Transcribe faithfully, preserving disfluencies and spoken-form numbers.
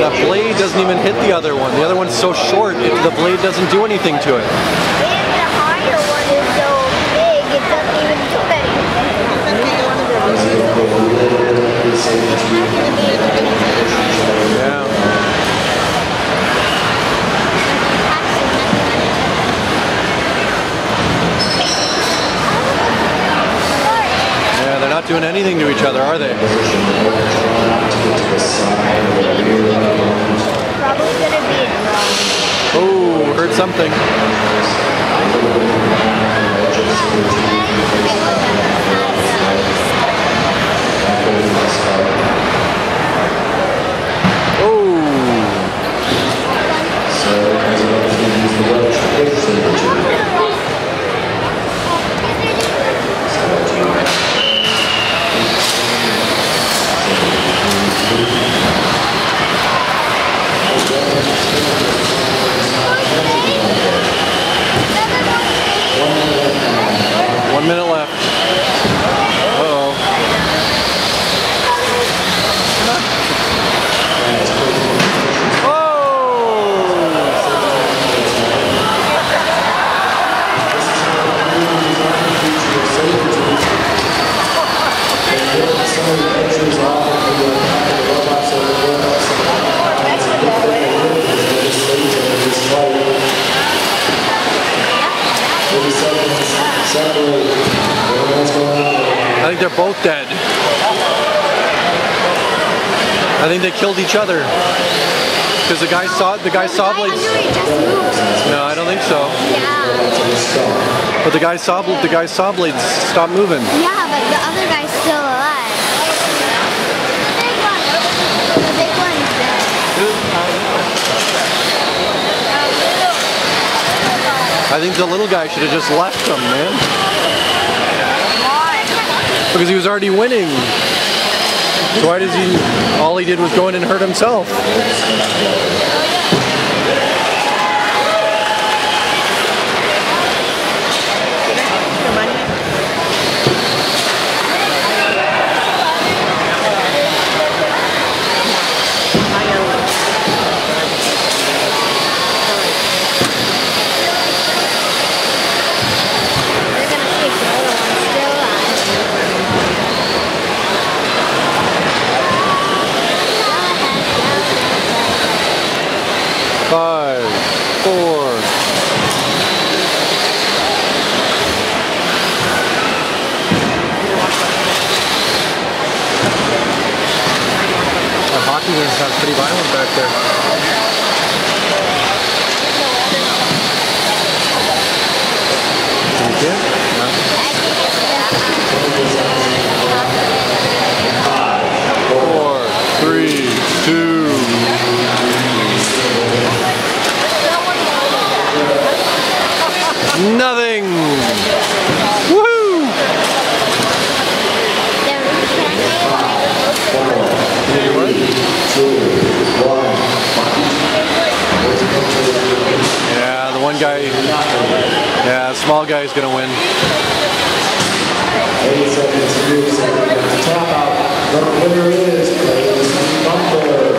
that blade doesn't even hit the other one. The other one's so short, it, the blade doesn't do anything to it. And the higher one is so big, it doesn't even do anything. Yeah. Yeah, they're not doing anything to each other, are they? Probably gonna be a draw. Oh, heard something. One minute left. Uh-oh. I think they're both dead. I think they killed each other. Because the guy saw the guy saw blades. No, I don't think so. Yeah. But the guy saw the guy saw blades stopped moving. Yeah, but the other guy's still alive. The big one. The big one's dead. I think the little guy should have just left him, man. Because he was already winning. So why does he, all he did was go in and hurt himself. Five, four. The hockey game sounds pretty violent back there. Thank you. Yeah. Four, three, two. Nothing! Woohoo! Yeah, the one guy, yeah, the small guy is gonna win. eighty seconds to tap out. The winner is Bumper.